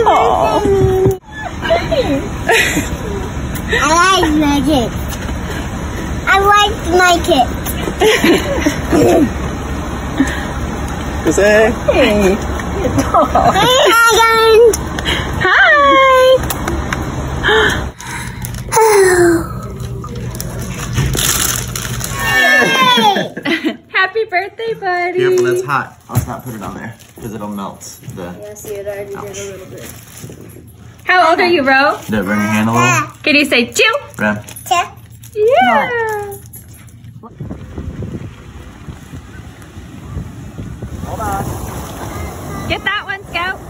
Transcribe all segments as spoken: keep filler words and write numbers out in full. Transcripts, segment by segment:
Oh. I like my kids. I like my kids. Say hey. Hi. Hi. Happy birthday, buddy. Careful, that's hot. Let's not put it on there because it'll melt. The Yeah, see, it already Ouch. did a little bit. How old are you, Ro? Did it burn your hand a little? Can you say chew? Rem. Yeah. Hold on. Get that one, Scout.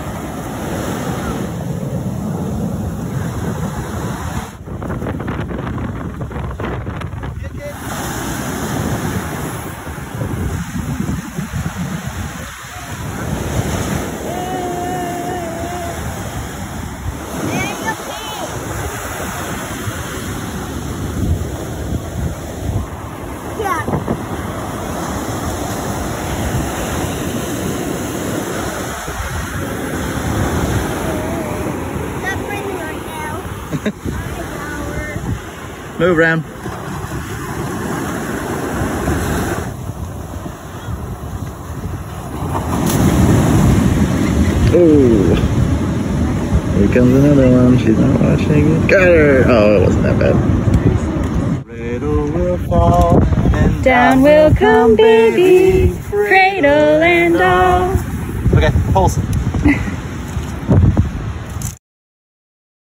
Move, Ram. Oh, here comes another one. She's not watching it. Got her. Oh, it wasn't that bad. Cradle will fall and Down will come baby, cradle and all. Okay, pulse.